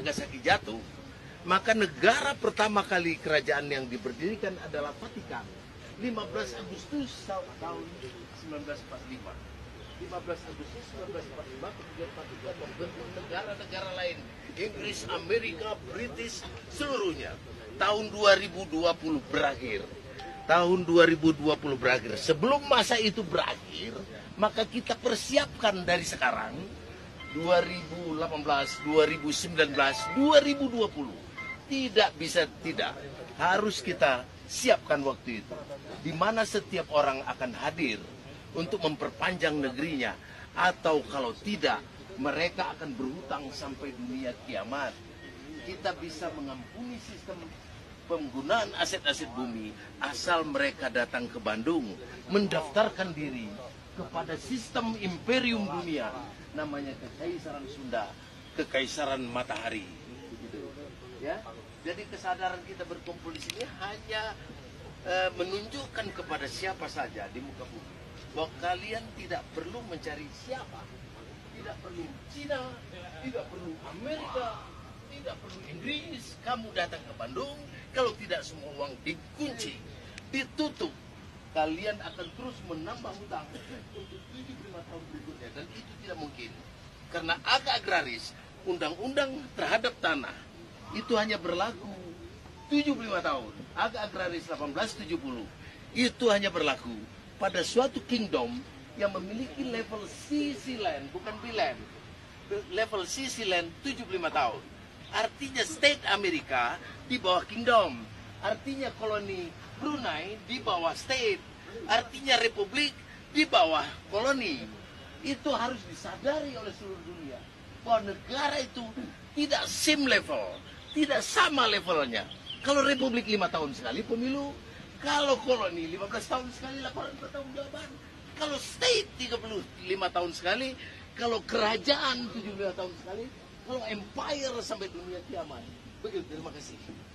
Nagasaki jatuh, maka negara pertama kali kerajaan yang diberdirikan adalah Vatikan. 15 Agustus tahun 1945. 15 Agustus 1945 kemudian Vatikan membentuk negara-negara lain, Inggris, Amerika, British, seluruhnya. Tahun 2020 berakhir. Tahun 2020 berakhir. Sebelum masa itu berakhir, maka kita persiapkan dari sekarang 2018, 2019, 2020. Tidak bisa tidak. Harus kita siapkan waktu itu. Di mana setiap orang akan hadir untuk memperpanjang negerinya. Atau kalau tidak, mereka akan berhutang sampai dunia kiamat. Kita bisa mengampuni sistem penggunaan aset-aset bumi asal mereka datang ke Bandung, mendaftarkan diri kepada sistem imperium dunia, namanya Kekaisaran Sunda, Kekaisaran Matahari. Begitu. Ya, jadi kesadaran kita berkumpul di sini hanya menunjukkan kepada siapa saja di muka bumi bahwa kalian tidak perlu mencari siapa, tidak perlu Cina, tidak perlu Amerika, tidak perlu Inggris. Kamu datang ke Bandung, kalau tidak semua uang dikunci, ditutup, kalian akan terus menambah hutang untuk 75 tahun berikutnya. Dan itu tidak mungkin. Karena agak agraris, undang-undang terhadap tanah, itu hanya berlaku 75 tahun. Agak agraris 1870, itu hanya berlaku pada suatu kingdom yang memiliki level CC land, bukan B-land. Level CC land 75 tahun. Artinya state Amerika di bawah kingdom. Artinya koloni Brunei di bawah state. Artinya republik di bawah koloni. Itu harus disadari oleh seluruh dunia. Bahwa negara itu tidak same level. Tidak sama levelnya. Kalau republik 5 tahun sekali pemilu. Kalau koloni 15 tahun sekali laporan pertanggungjawaban. Kalau state 35 tahun sekali. Kalau kerajaan 75 tahun sekali. Kalau empire sampai dunia kiamat. Begitu, terima kasih.